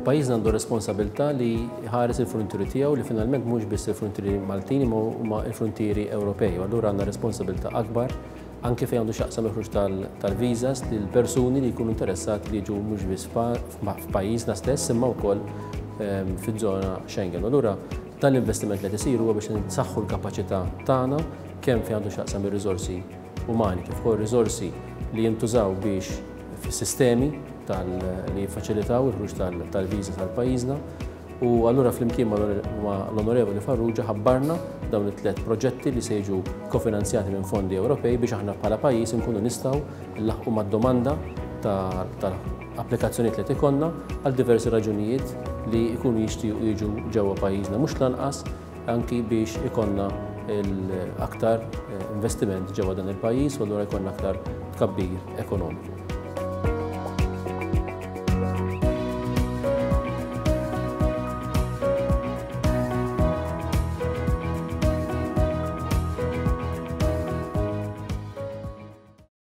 pajjiżna għandu responsabilità li ħares il-frontieri tiegħu li finalment mhux biss il-frontieri Maltini ma il-frontieri Ewropej. Allura għandna responsabilità akbar anke fejn għandu xaqsam il-ħruġ tal-viżas lil persuni li jkunu interessati li jiġu mhux biss f'pajjiżna stess imma wkoll fiż-żona Schengen. Allura dan l-investiment li qed isir huwa biex nsaħħu l-kapaċità tagħna kemm fejn għandu xaqsam ir-riżorsi umani kif ukoll riżorsi li jintużaw biex fis-sistemi li jiffaċilitaw il-ħruġ tal-viża tal-pajjiżna u allura flimkien ma' l-Onorevoli Farrugia ħabbarna dawn it-tliet proġetti li se jiġu kofinanzjati minn fondi Ewropej biex aħna bħala pajjiż inkunu nistgħu nlaħqu mad-domanda tal-applikazzjonijiet li qed ikollna għal diversi raġunijiet li jkunu jixtiequ jiġu ġewwa pajjiżna mhux lanqas anki biex ikollna aktar investiment ġewwa dan il-pajjiż u allura jkollna aktar tkabbir ekonomiku.